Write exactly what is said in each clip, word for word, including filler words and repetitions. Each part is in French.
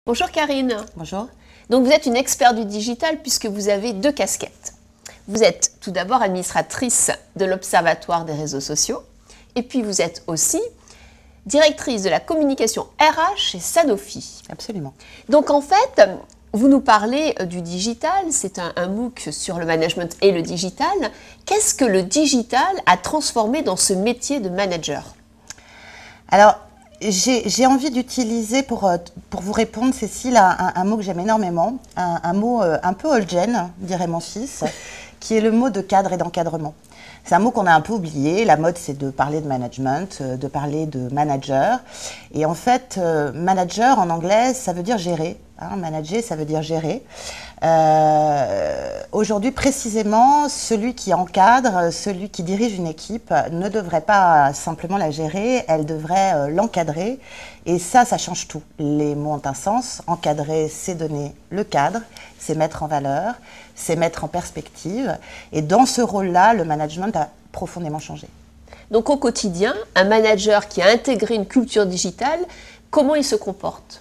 Bonjour Karine. Bonjour. Donc vous êtes une experte du digital puisque vous avez deux casquettes. Vous êtes tout d'abord administratrice de l'Observatoire des réseaux sociaux et puis vous êtes aussi directrice de la communication R H chez Sanofi. Absolument. Donc en fait, vous nous parlez du digital, c'est un, un MOOC sur le management et le digital. Qu'est-ce que le digital a transformé dans ce métier de manager? Alors, j'ai envie d'utiliser pour, pour vous répondre, Cécile, un, un mot que j'aime énormément, un, un mot un peu old gen, dirait mon fils, qui est le mot de cadre et d'encadrement. C'est un mot qu'on a un peu oublié. La mode, c'est de parler de management, de parler de manager. Et en fait, manager en anglais, ça veut dire gérer. Hein, manager, ça veut dire gérer. Euh, Aujourd'hui, précisément, celui qui encadre, celui qui dirige une équipe ne devrait pas simplement la gérer, elle devrait euh, l'encadrer. Et ça, ça change tout. Les mots ont un sens. Encadrer, c'est donner le cadre, c'est mettre en valeur, c'est mettre en perspective. Et dans ce rôle-là, le management a profondément changé. Donc au quotidien, un manager qui a intégré une culture digitale, comment il se comporte?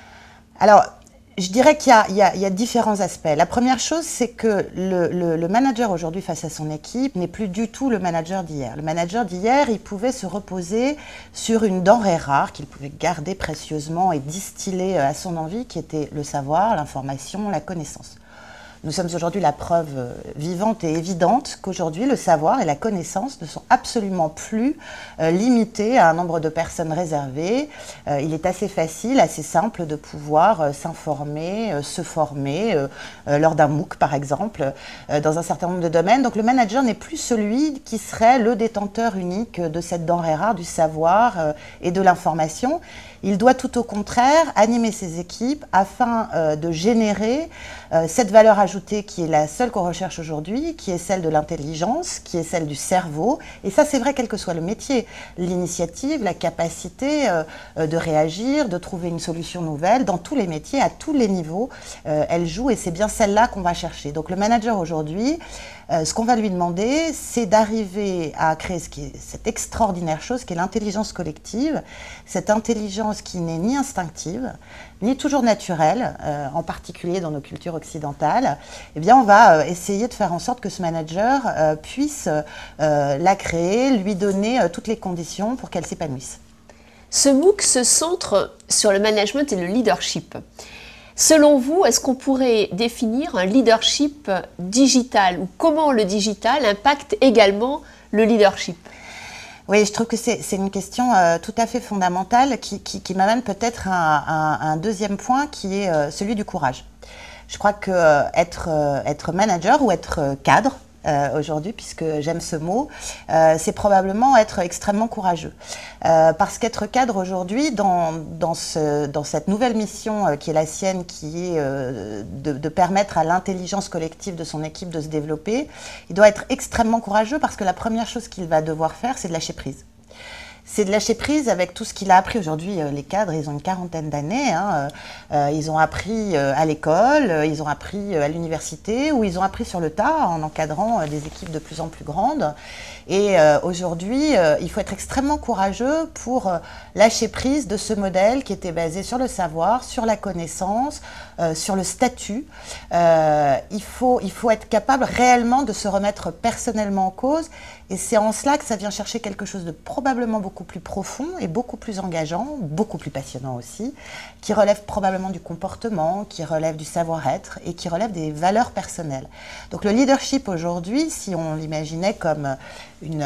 Alors, je dirais qu'il y, y, y a différents aspects. La première chose, c'est que le, le, le manager aujourd'hui face à son équipe n'est plus du tout le manager d'hier. Le manager d'hier, il pouvait se reposer sur une denrée rare qu'il pouvait garder précieusement et distiller à son envie, qui était le savoir, l'information, la connaissance. Nous sommes aujourd'hui la preuve vivante et évidente qu'aujourd'hui, le savoir et la connaissance ne sont absolument plus euh, limités à un nombre de personnes réservées. Euh, il est assez facile, assez simple de pouvoir euh, s'informer, euh, se former euh, euh, lors d'un MOOC, par exemple, euh, dans un certain nombre de domaines. Donc le manager n'est plus celui qui serait le détenteur unique de cette denrée rare, du savoir euh, et de l'information. Il doit tout au contraire animer ses équipes afin euh, de générer euh, cette valeur ajoutée qui est la seule qu'on recherche aujourd'hui, qui est celle de l'intelligence, qui est celle du cerveau. Et ça, c'est vrai quel que soit le métier. L'initiative, la capacité euh, de réagir, de trouver une solution nouvelle, dans tous les métiers, à tous les niveaux, euh, elle joue et c'est bien celle-là qu'on va chercher. Donc le manager aujourd'hui, euh, ce qu'on va lui demander, c'est d'arriver à créer ce qui est, cette extraordinaire chose qui est l'intelligence collective, cette intelligence qui n'est ni instinctive, ni toujours naturelle, euh, en particulier dans nos cultures occidentales. Eh bien, on va euh, essayer de faire en sorte que ce manager euh, puisse euh, la créer, lui donner euh, toutes les conditions pour qu'elle s'épanouisse. Ce MOOC se centre sur le management et le leadership. Selon vous, est-ce qu'on pourrait définir un leadership digital ou comment le digital impacte également le leadership ? Oui, je trouve que c'est une question euh, tout à fait fondamentale qui, qui, qui m'amène peut-être à, à, à un deuxième point qui est euh, celui du courage. Je crois que euh, être, euh, être manager ou être euh, cadre, Euh, aujourd'hui, puisque j'aime ce mot, euh, c'est probablement être extrêmement courageux. Euh, parce qu'être cadre aujourd'hui, dans, dans, ce, dans cette nouvelle mission euh, qui est la sienne, qui est euh, de, de permettre à l'intelligence collective de son équipe de se développer, il doit être extrêmement courageux parce que la première chose qu'il va devoir faire, c'est de lâcher prise. C'est de lâcher prise avec tout ce qu'il a appris. Aujourd'hui, euh, les cadres, ils ont une quarantaine d'années. Hein, euh, ils ont appris euh, à l'école, euh, ils ont appris euh, à l'université, ou ils ont appris sur le tas en encadrant euh, des équipes de plus en plus grandes. Et euh, aujourd'hui, euh, il faut être extrêmement courageux pour euh, lâcher prise de ce modèle qui était basé sur le savoir, sur la connaissance, euh, sur le statut. Euh, il faut, il faut être capable réellement de se remettre personnellement en cause. Et c'est en cela que ça vient chercher quelque chose de probablement beaucoup plus profond et beaucoup plus engageant, beaucoup plus passionnant aussi, qui relève probablement du comportement, qui relève du savoir-être et qui relève des valeurs personnelles. Donc le leadership aujourd'hui, si on l'imaginait comme une,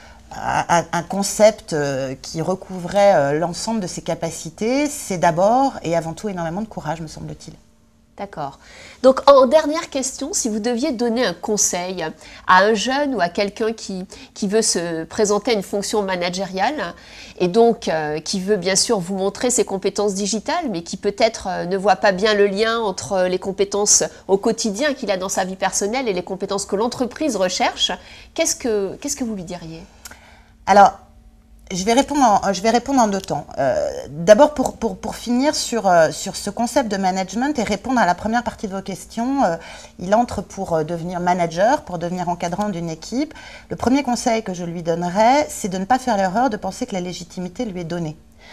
un, un concept qui recouvrait l'ensemble de ses capacités, c'est d'abord et avant tout énormément de courage, me semble-t-il. D'accord. Donc, en dernière question, si vous deviez donner un conseil à un jeune ou à quelqu'un qui, qui veut se présenter à une fonction managériale et donc euh, qui veut bien sûr vous montrer ses compétences digitales, mais qui peut-être euh, ne voit pas bien le lien entre les compétences au quotidien qu'il a dans sa vie personnelle et les compétences que l'entreprise recherche, qu'est-ce que, qu'est-ce que vous lui diriez ? Alors, Je vais, répondre en, je vais répondre en deux temps. Euh, D'abord, pour, pour, pour finir sur, euh, sur ce concept de management et répondre à la première partie de vos questions, euh, il entre pour euh, devenir manager, pour devenir encadrant d'une équipe. Le premier conseil que je lui donnerais, c'est de ne pas faire l'erreur de penser que la légitimité lui est donnée.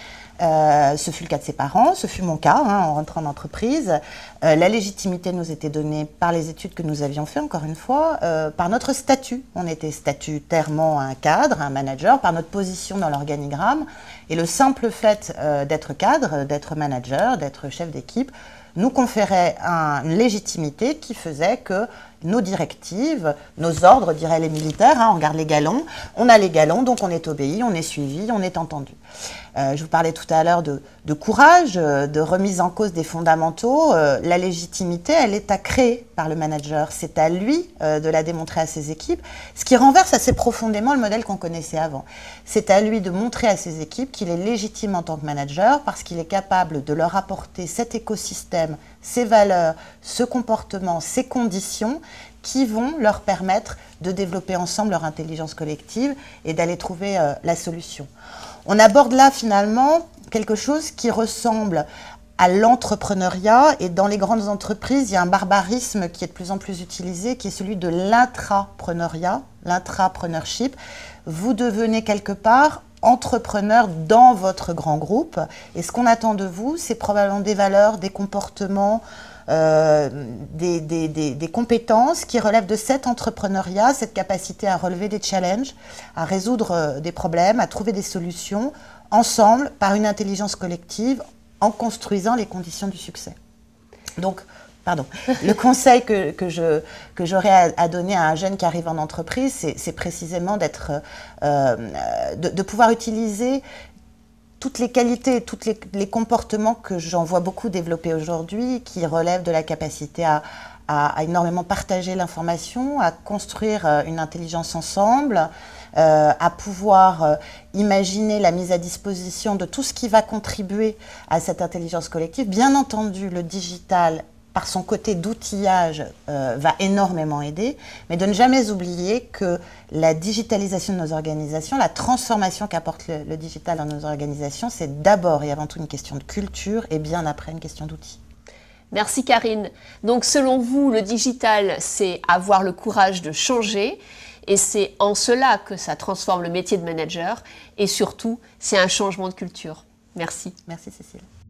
Euh, ce fut le cas de ses parents, ce fut mon cas hein, en rentrant en entreprise. Euh, la légitimité nous était donnée par les études que nous avions faites, encore une fois, euh, par notre statut. On était statutairement un cadre, un manager, par notre position dans l'organigramme. Et le simple fait euh, d'être cadre, d'être manager, d'être chef d'équipe, nous conférait un, une légitimité qui faisait que nos directives, nos ordres, diraient les militaires, hein, on garde les galons, on a les galons, donc on est obéi, on est suivi, on est entendu. Euh, je vous parlais tout à l'heure de, de courage, de remise en cause des fondamentaux. Euh, la légitimité, elle est à créer par le manager. C'est à lui euh, de la démontrer à ses équipes, ce qui renverse assez profondément le modèle qu'on connaissait avant. C'est à lui de montrer à ses équipes qu'il est légitime en tant que manager parce qu'il est capable de leur apporter cet écosystème, ces valeurs, ce comportement, ces conditions qui vont leur permettre de développer ensemble leur intelligence collective et d'aller trouver euh, la solution. On aborde là finalement quelque chose qui ressemble à l'entrepreneuriat et dans les grandes entreprises, il y a un barbarisme qui est de plus en plus utilisé qui est celui de l'intrapreneuriat, l'intrapreneurship. Vous devenez quelque part entrepreneur dans votre grand groupe et ce qu'on attend de vous, c'est probablement des valeurs, des comportements, Euh, des, des, des, des compétences qui relèvent de cet entrepreneuriat, cette capacité à relever des challenges, à résoudre euh, des problèmes, à trouver des solutions, ensemble, par une intelligence collective, en construisant les conditions du succès. Donc, pardon, le conseil que, que, je, que j'aurais à, à donner à un jeune qui arrive en entreprise, c'est, c'est précisément d'être, euh, de, de pouvoir utiliser toutes les qualités, tous les, les comportements que j'en vois beaucoup développer aujourd'hui, qui relèvent de la capacité à, à, à énormément partager l'information, à construire euh, une intelligence ensemble, euh, à pouvoir euh, imaginer la mise à disposition de tout ce qui va contribuer à cette intelligence collective. Bien entendu, le digital, par son côté d'outillage, euh, va énormément aider, mais de ne jamais oublier que la digitalisation de nos organisations, la transformation qu'apporte le, le digital dans nos organisations, c'est d'abord et avant tout une question de culture et bien après une question d'outils. Merci Karine. Donc selon vous, le digital, c'est avoir le courage de changer et c'est en cela que ça transforme le métier de manager et surtout, c'est un changement de culture. Merci. Merci Cécile.